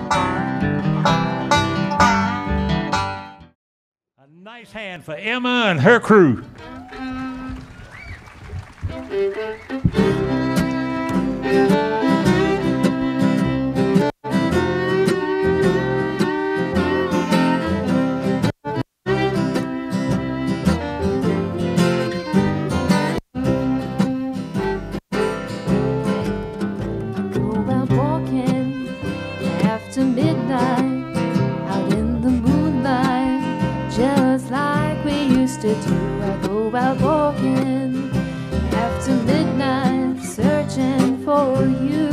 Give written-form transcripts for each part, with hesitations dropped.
A nice hand for Emma and her crew. Go out walking after midnight, out in the moonlight, just like we used to do. I go out walking after midnight, searching for you.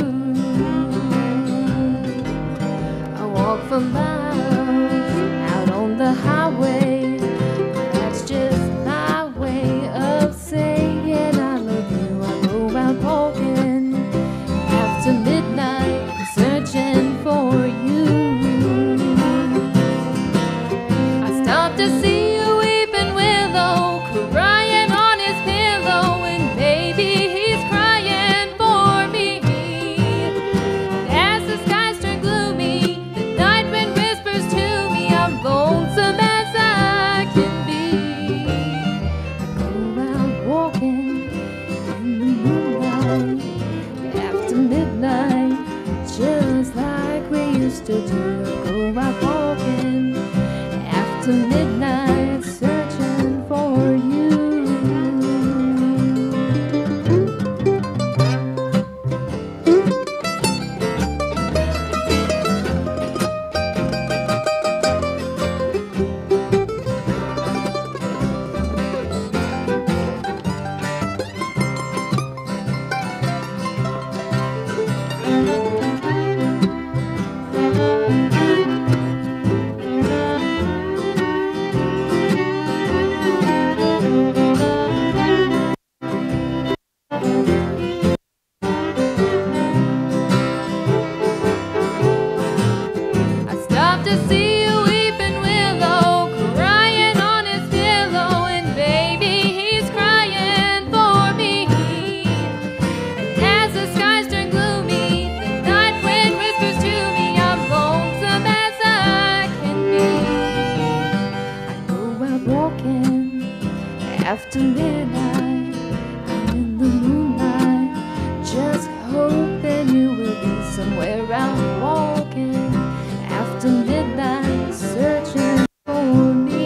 I walk for miles out on the highway. That's just my way of saying I love you. I go out walking after midnight, searching for you. I stopped to see a weeping willow crying on his pillow, and baby, he's crying for me. And as the skies turn gloomy, the night wind whispers to me, I'm lonesome as I can be. I go out walking in the moonlight after midnight, just like we used to do. I go out walking after midnight, searching for you. I stopped to see a weeping willow crying on his pillow, and baby, he's crying for me. And as the skies turn gloomy, the night wind whispers to me, I'm lonesome as I can be. I go out walking after midnight, out in the moonlight, just hoping you will be somewhere out walking after midnight, searching for me.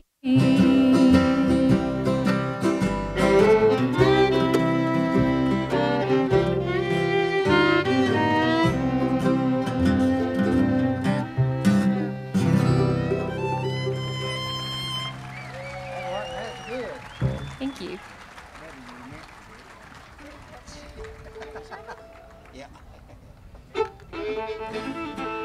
Thank you. Yeah.